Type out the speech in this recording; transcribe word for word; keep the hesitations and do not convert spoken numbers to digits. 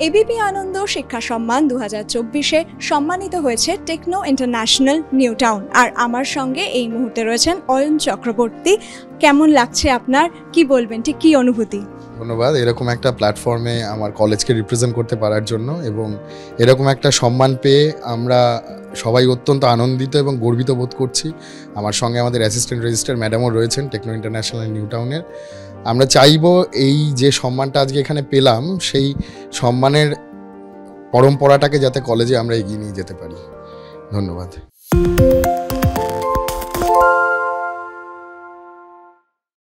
ABP আনন্দ শিক্ষা সম্মান দু হাজার চব্বিশে সম্মানিত হয়েছে টেকনো ইন্টারন্যাশনাল নিউ টাউন। আর আমার সঙ্গে এই মুহূর্তে রয়েছেন অয়ন চক্রবর্তী। কেমন লাগছে আপনার, কি বলবেন, ঠিক কী অনুভূতি? ধন্যবাদ এরকম একটা প্ল্যাটফর্মে আমার কলেজকে রিপ্রেজেন্ট করতে পারার জন্য, এবং এরকম একটা সম্মান পেয়ে আমরা সবাই অত্যন্ত আনন্দিত এবং গর্বিত বোধ করছি। আমার সঙ্গে আমাদের অ্যাসিস্ট্যান্ট রেজিস্ট্রার ম্যাডামও রয়েছেন টেকনো ইন্টারন্যাশনাল নিউ টাউনের। আমরা চাইব এই যে সম্মানটা আজকে এখানে পেলাম, সেই সম্মানের পরম্পরাটাকে যাতে কলেজে আমরা এগিয়ে নিয়ে যেতে পারি। ধন্যবাদ।